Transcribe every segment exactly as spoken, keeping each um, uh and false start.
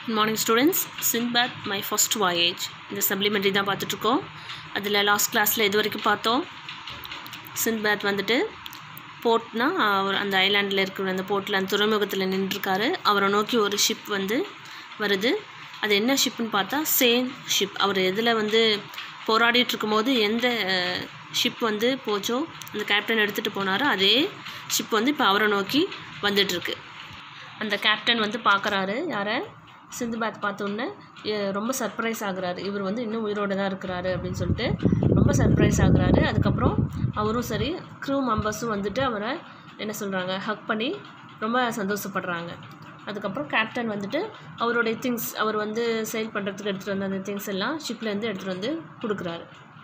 Good morning students. Sinbad my first voyage. இந்த supplementary தான் பார்த்துட்டு இருக்கோம். அதில் லாஸ்ட் கிளாஸில் இது வரைக்கும் பார்த்தோம். சின்பாத் வந்துட்டு போர்ட்னா அவர் அந்த ஐலாண்டில் இருக்கிற அந்த போர்ட்டில் அந்த துறைமுகத்தில் நின்றுருக்காரு. அவரை நோக்கி ஒரு ஷிப் வந்து வருது. அது என்ன ஷிப்புன்னு பார்த்தா சேம் ஷிப். அவர் எதில் வந்து போராடிட்டு இருக்கும்போது எந்த ஷிப் வந்து போச்சோ அந்த கேப்டன் எடுத்துகிட்டு போனாரோ அதே ஷிப் வந்து இப்போ அவரை நோக்கி வந்துட்டுருக்கு. அந்த கேப்டன் வந்து பார்க்குறாரு யாரை சிந்துபாத் பார்த்தோன்னே ரொம்ப சர்ப்ரைஸ் ஆகுறாரு. இவர் வந்து இன்னும் உயிரோடு தான் இருக்கிறாரு அப்படின்னு சொல்லிட்டு ரொம்ப சர்ப்ரைஸ் ஆகுறாரு. அதுக்கப்புறம் அவரும் சரி க்ரூ மெம்பர்ஸும் வந்துட்டு அவரை என்ன சொல்கிறாங்க ஹக் பண்ணி ரொம்ப சந்தோஷப்படுறாங்க. அதுக்கப்புறம் கேப்டன் வந்துட்டு அவருடைய திங்ஸ் அவர் வந்து சேல் பண்ணுறதுக்கு எடுத்துகிட்டு வந்த அந்த திங்ஸ் எல்லாம் ஷிப்லேருந்து எடுத்துகிட்டு வந்து கொடுக்குறாரு.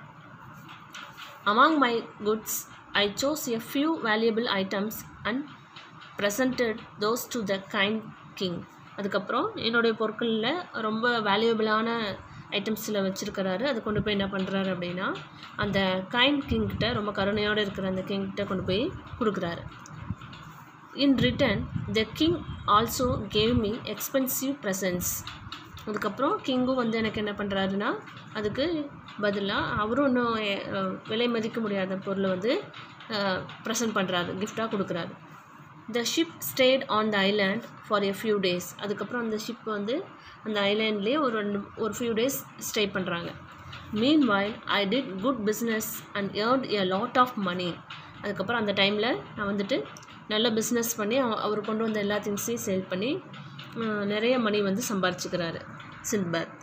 Among my goods, I chose a few valuable items and presented those to the kind king. அதுக்கப்புறம் என்னுடைய பொருட்களில் ரொம்ப வேல்யூபிளான ஐட்டம்ஸில் வச்சுருக்கிறாரு. அது கொண்டு போய் என்ன பண்ணுறாரு அப்படின்னா அந்த கைண்ட் கிங்கிட்ட ரொம்ப கருணையோடு இருக்கிற அந்த கிங்கிட்ட கொண்டு போய் கொடுக்குறாரு. In return the king also gave me expensive presents. அதுக்கப்புறம் கிங்கும் வந்து எனக்கு என்ன பண்ணுறாருன்னா அதுக்கு பதிலாக அவரும் இன்னும் விலை மதிக்க முடியாத பொருளை வந்து ப்ரெசன்ட் பண்ணுறாரு, கிஃப்டாக கொடுக்குறாரு. The ship stayed on the island for a few days. அதுக்கப்புறம் அந்த ஷிப் வந்து அந்த ஐலாண்ட்லேயே ஒரு ரெண்டு ஒரு ஃபியூ டேஸ் ஸ்டே பண்ணுறாங்க. Meanwhile I did good business and earned a lot of money. அதுக்கப்புறம் அந்த டைமில் நான் வந்துட்டு நல்ல பிஸ்னஸ் பண்ணி அவர் கொண்டு வந்த எல்லா திங்ஸையும் சேல் பண்ணி நிறைய மணி வந்து சம்பாரிச்சுக்கிறாரு Sinbad.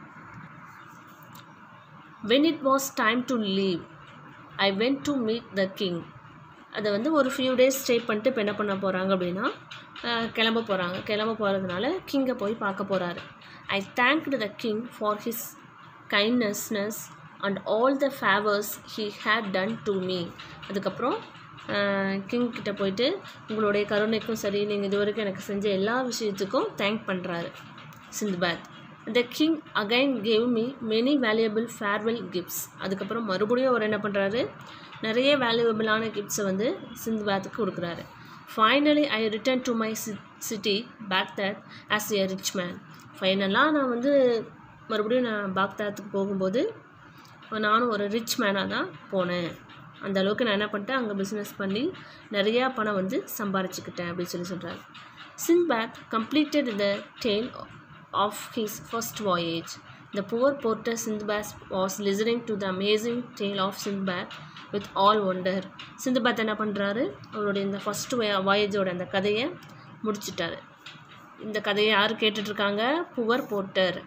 When it was time to leave I went to meet the king. அதை வந்து ஒரு ஃபியூ டேஸ் ஸ்டே பண்ணிட்டு இப்போ என்ன பண்ண போகிறாங்க அப்படின்னா கிளம்ப போகிறாங்க. கிளம்ப போகிறதுனால கிங்கை போய் பார்க்க போகிறாரு. I thanked the king for his kindness and all the favours he had done to me. அதுக்கப்புறம் கிங் கிட்ட போயிட்டு உங்களுடைய கருணைக்கும் சரி நீங்கள் இது வரைக்கும் எனக்கு செஞ்ச எல்லா விஷயத்துக்கும் தேங்க் பண்ணுறாரு Sindbad. The king again gave me many valuable farewell gifts. அதுக்கப்புறம் மறுபடியும் அவர் என்ன பண்ணுறாரு நிறைய வேல்யூபிளான கிஃப்ட்ஸை வந்து சிந்துபாத்துக்கு கொடுக்குறாரு. Finally I return to my city Baghdad as a rich man. ஃபைனலாக நான் வந்து மறுபடியும் நான் பாக்தாத்துக்கு போகும்போது நானும் ஒரு ரிச் மேனாக தான் போனேன். அந்த அளவுக்கு நான் என்ன பண்ணிட்டேன் அங்கே பிஸ்னஸ் பண்ணி நிறையா பணம் வந்து சம்பாரிச்சுக்கிட்டேன் அப்படின்னு சொல்லி சொல்கிறாரு. Sinbad completed the tale of his first voyage. The poor porter Sinbad was listening to the amazing tale of Sinbad with all wonder. Sindbad என்ன பண்ணுறாரு அவருடைய இந்த ஃபஸ்ட் வாயேஜோட அந்த கதையை முடிச்சிட்டாரு. இந்த கதையை யார் கேட்டுட்ருக்காங்க? Poor porter.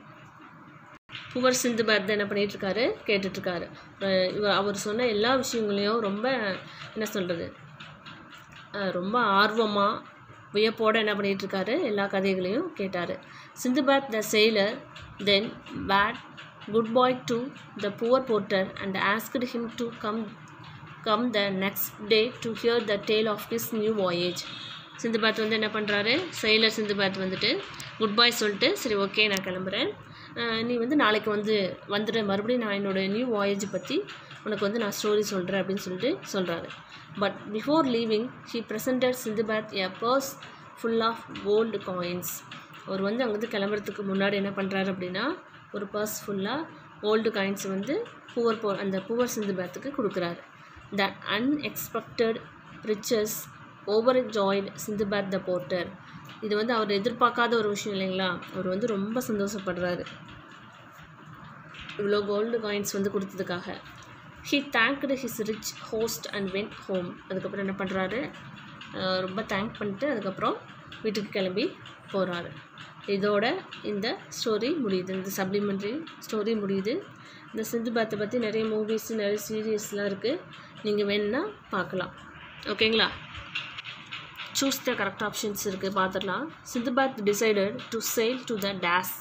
புவர் சிந்துபாத் என்ன பண்ணிகிட்ருக்காரு கேட்டுட்ருக்காரு. இவர் அவர் சொன்ன எல்லா விஷயங்களையும் ரொம்ப என்ன சொல்கிறது ரொம்ப ஆர்வமாக வியப்போடு என்ன பண்ணிகிட்ருக்காரு எல்லா கதைகளையும் கேட்டார். சிந்துபாத் த sailor then bade goodbye to the poor porter and asked him to come come the next day to hear the tale of his new voyage. Sinbad வந்து என்ன பண்ணுறாரு sailor சிந்துபாத் வந்துட்டு குட் பாய் சொல்லிட்டு சரி ஓகே நான் கிளம்புறேன், நீ வந்து நாளைக்கு வந்து வந்துட்டு மறுபடியும் நான் என்னோடய நியூ வாயேஜ் பற்றி உனக்கு வந்து நான் ஸ்டோரி சொல்கிறேன் அப்படின்னு சொல்லிட்டு சொல்கிறாரு. But before leaving he presented Sindbad a purse full of gold coins. அவர் வந்து அங்கேருந்து கிளம்புறதுக்கு முன்னாடி என்ன பண்ணுறாரு அப்படின்னா ஒரு பர்ஸ் ஃபுல்லாக ஓல்டு காயின்ஸ் வந்து புவர் போ அந்த புவர் சிந்துபாத்துக்கு கொடுக்குறாரு. The unexpected riches overjoyed Sindbad the porter. இது வந்து அவர் எதிர்பார்க்காத ஒரு விஷயம் இல்லைங்களா, அவர் வந்து ரொம்ப சந்தோஷப்படுறாரு இவ்வளோ கோல்டு காயின்ஸ் வந்து கொடுத்ததுக்காக. He thanked his rich host and went home. அதுக்கப்புறம் என்ன பண்ணுறாரு ரொம்ப தேங்க் பண்ணிட்டு அதுக்கப்புறம் வீட்டுக்கு கிளம்பி போகிறாரு. இதோட இந்த ஸ்டோரி முடியுது, இந்த சப்ளிமெண்ட்ரி ஸ்டோரி முடியுது. இந்த சிந்துபாத்தை பற்றி நிறைய மூவிஸ் நிறைய சீரியஸ்லாம் இருக்குது, நீங்கள் வேணுன்னா பார்க்கலாம். ஓகேங்களா? சூஸ் த கரெக்ட் ஆப்ஷன்ஸ் இருக்குது பார்த்துடலாம். Sindbad decided to sail to the days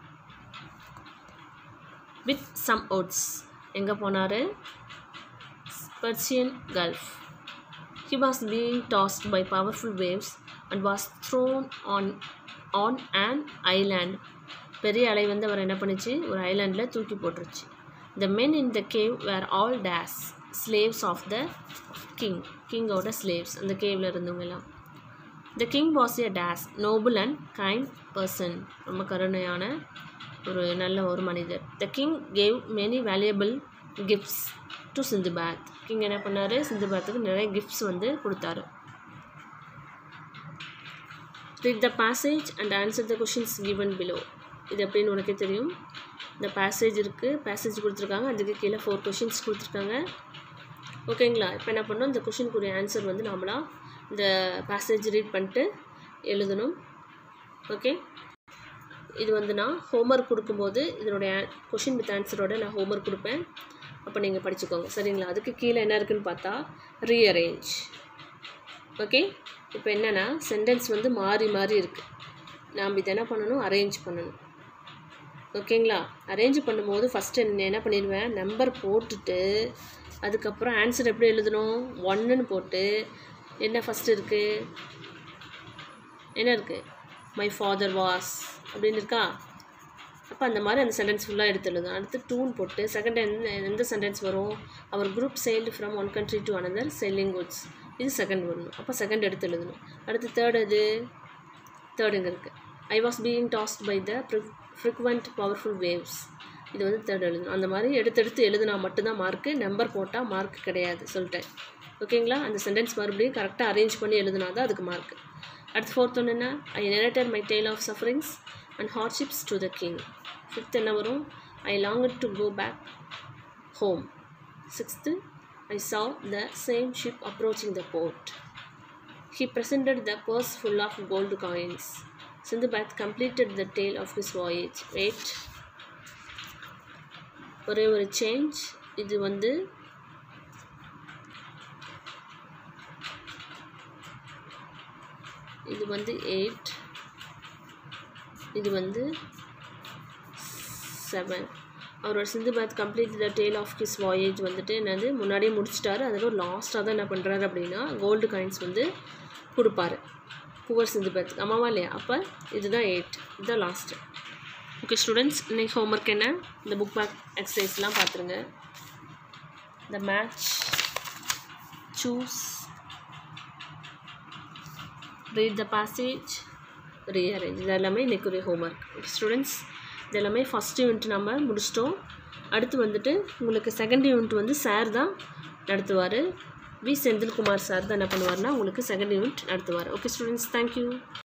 with some oats. எங்கே போனார்? Persian gulf. He was being tossed by powerful waves and was thrown on on an island. பெரிய அலை வந்து அவர் என்ன பண்ணிச்சு ஒரு ஐலாண்டில் தூக்கி போட்டுருச்சு. The men in the cave were all dash slaves of the king. கிங்கோட slaves அந்த கேவில் இருந்தவங்க எல்லாம். The king was a dash noble and kind person. ரொம்ப கருணையான ஒரு நல்ல ஒரு மனிதர். The king gave many valuable gifts to Sindbad. King என்ன பண்ணாரு, சிந்துபாத்துக்கு நிறைய கிஃப்ட்ஸ் வந்து கொடுத்தாரு. Read the passage and answer the questions given below. இது எப்படின்னு உனக்கே தெரியும். இந்த பேசேஜ் இருக்குது, பேசேஜ் கொடுத்துருக்காங்க, அதுக்கு கீழே ஃபோர் கொஷின்ஸ் கொடுத்துருக்காங்க. ஓகேங்களா? இப்போ என்ன பண்ணோம், இந்த கொஷினுக்குரிய ஆன்சர் வந்து நம்மளாம் இந்த பேசேஜ் ரீட் பண்ணிட்டு எழுதணும். ஓகே, இது வந்து நான் ஹோம்ஒர்க் கொடுக்கும்போது இதனுடைய கொஷின் வித் ஆன்சரோட நான் ஹோம்ஒர்க் கொடுப்பேன். அப்போ நீங்கள் படிச்சுக்கோங்க, சரிங்களா? அதுக்கு கீழே என்ன இருக்குதுன்னு பார்த்தா ரீஅரேஞ்ச். ஓகே, இப்போ என்னென்னா சென்டென்ஸ் வந்து மாறி மாறி இருக்குது. நாம் இதை என்ன பண்ணணும், அரேஞ்ச் பண்ணணும். ஓகேங்களா? அரேஞ்ச் பண்ணும்போது ஃபஸ்ட்டு என்ன பண்ணிடுவேன், நம்பர் போட்டுட்டு அதுக்கப்புறம் ஆன்சர் எப்படி எழுதணும், ஒன்றுன்னு போட்டு என்ன ஃபஸ்ட்டு இருக்குது, என்ன இருக்குது, மை ஃபாதர் வாஸ் அப்படின்னு இருக்கா. அப்போ அந்த மாதிரி அந்த சென்டென்ஸ் ஃபுல்லாக எடுத்து எழுதணும். அடுத்து டூன்னு போட்டு செகண்ட் எந்த எந்த சென்டென்ஸ் வரும், அவர் group sailed from one country to another selling goods, இது செகண்ட் வரணும். அப்போ செகண்ட் எடுத்து எழுதணும். அடுத்து தேர்ட் இது தேர்ட் இங்கே இருக்குது, I was being tossed by the frequent powerful waves, இது வந்து தேர்ட் எழுதணும். அந்த மாதிரி எடுத்து எடுத்து எழுதுனா மட்டும்தான் மார்க்கு, நம்பர் போட்டால் மார்க் கிடையாது சொல்லிட்டேன். ஓகேங்களா? அந்த சென்டென்ஸ் மறுபடியும் கரெக்டாக அரேஞ்ச் பண்ணி எழுதுனா தான் அதுக்கு மார்க். அடுத்து ஃபோர்த் ஒன்று என்ன, I narrated my tale of sufferings and hardships to the king. Fifth என்ன வரும், I longed to go back home. Sixth, I saw the same ship approaching the port. He presented the purse full of gold coins. Sindbad completed the tale of his voyage. Wait, ஒரே ஒரு change. இது வந்து இது வந்து eight, இது வந்து seven. அவரோட Sindbad complete the tale of his voyage வந்துட்டு என்னது முன்னாடியே முடிச்சிட்டாரு. அதில் லாஸ்ட்டாக தான் என்ன பண்ணுறாரு அப்படின்னா கோல்டு காயின்ஸ் வந்து கொடுப்பாரு புவர் சிந்துபாத்துக்கு, ஆமாவா இல்லையா? அப்போ இதுதான் எயிட், இதுதான் லாஸ்ட்டு. ஓகே ஸ்டூடெண்ட்ஸ், இன்றைக்கி ஹோம்ஒர்க் என்ன, இந்த புக் பேக் எக்ஸசைஸ்லாம் பார்த்துருங்க. இந்த match, choose, read the passage, rearrange, இது எல்லாமே இன்றைக்குரிய ஹோம்ஒர்க். ஓகே ஸ்டூடெண்ட்ஸ், இது எல்லாமே ஃபஸ்ட் யூனிட் நம்ம முடிச்சிட்டோம். அடுத்து வந்துட்டு உங்களுக்கு செகண்ட் யூனிட் வந்து சார் தான் நடத்துவார். வி செந்தில்குமார் சார் தான் என்ன பண்ணுவார்னா உங்களுக்கு செகண்ட் யூனிட் நடத்துவார். Okay students, thank you.